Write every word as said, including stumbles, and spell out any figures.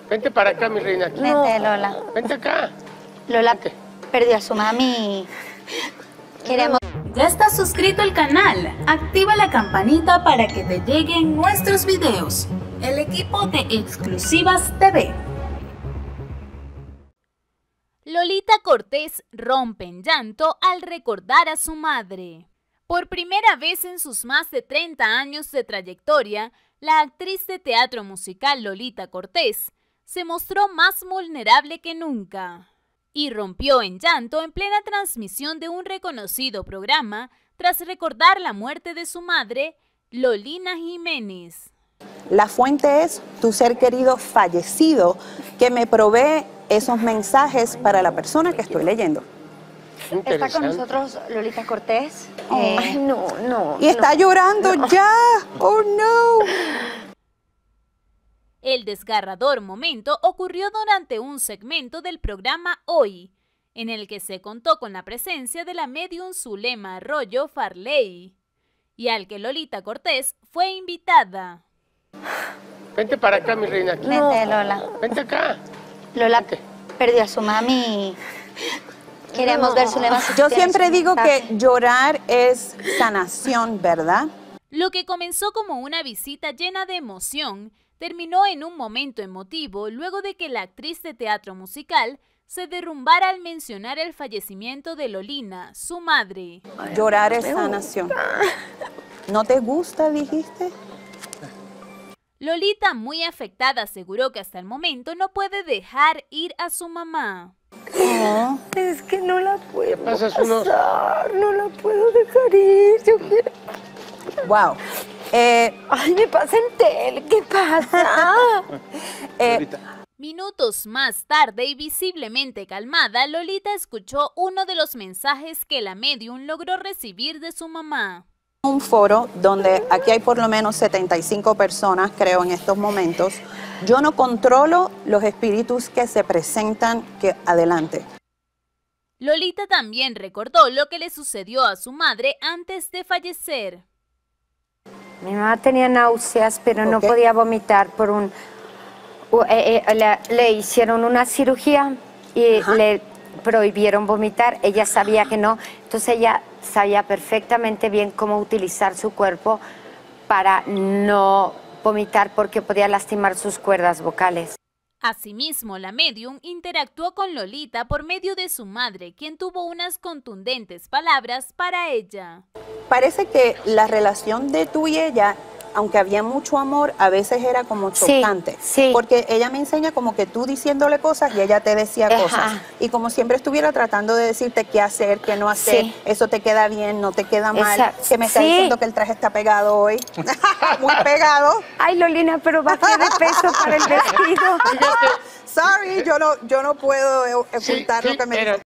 Vente para acá, mi reina. Vente, no. Lola. Vente acá. Lola Vente. Perdió a su mami. Queremos... ¿Ya estás suscrito al canal? Activa la campanita para que te lleguen nuestros videos. El equipo de Exclusivas T V. Lolita Cortés rompe en llanto al recordar a su madre. Por primera vez en sus más de treinta años de trayectoria, la actriz de teatro musical Lolita Cortés se mostró más vulnerable que nunca y rompió en llanto en plena transmisión de un reconocido programa tras recordar la muerte de su madre, Lolina Jiménez. La fuente es tu ser querido fallecido que me provee esos mensajes para la persona que estoy leyendo. Está con nosotros Lolita Cortés. Oh. Eh, Ay, no, no. Y está no, llorando no. ya. Oh, no. El desgarrador momento ocurrió durante un segmento del programa Hoy, en el que se contó con la presencia de la medium Zulema Arroyo Farley, y al que Lolita Cortés fue invitada. Vente para acá, mi reina. Vente, Lola. Vente acá. Lola Vente. perdió a su mami. Queremos ver su lema. Yo siempre digo que llorar es sanación, ¿verdad? Lo que comenzó como una visita llena de emoción, terminó en un momento emotivo luego de que la actriz de teatro musical se derrumbara al mencionar el fallecimiento de Lolina, su madre. Llorar es sanación. ¿No te gusta, dijiste? Lolita, muy afectada, aseguró que hasta el momento no puede dejar ir a su mamá. Oh. Es que no la puedo pasas unos- pasar, no la puedo dejar ir, yo quiero... Wow. Eh, Ay, me pasa en tele, ¿qué pasa? eh, Minutos más tarde y visiblemente calmada, Lolita escuchó uno de los mensajes que la medium logró recibir de su mamá. un foro donde aquí hay por lo menos setenta y cinco personas, creo, en estos momentos. Yo no controlo los espíritus que se presentan que adelante. Lolita también recordó lo que le sucedió a su madre antes de fallecer. Mi mamá tenía náuseas, pero no Ok. podía vomitar por un... u- eh, eh, le, le hicieron una cirugía y Ajá. le prohibieron vomitar. Ella sabía que no, entonces ella sabía perfectamente bien cómo utilizar su cuerpo para no vomitar porque podía lastimar sus cuerdas vocales. Asimismo, la medium interactuó con Lolita por medio de su madre, quien tuvo unas contundentes palabras para ella. Parece que la relación de tú y ella, aunque había mucho amor, a veces era como Sí, chocante. sí. Porque ella me enseña como que tú diciéndole cosas y ella te decía Ajá. cosas. Y como siempre estuviera tratando de decirte qué hacer, qué no hacer, Sí. eso te queda bien, no te queda mal. Esa- Que me está sí. diciendo que el traje está pegado hoy. Muy pegado. Ay, Lolina, pero bajé de peso para el vestido. Sorry, yo no, yo no puedo ocultar Sí, lo que me pero- dice.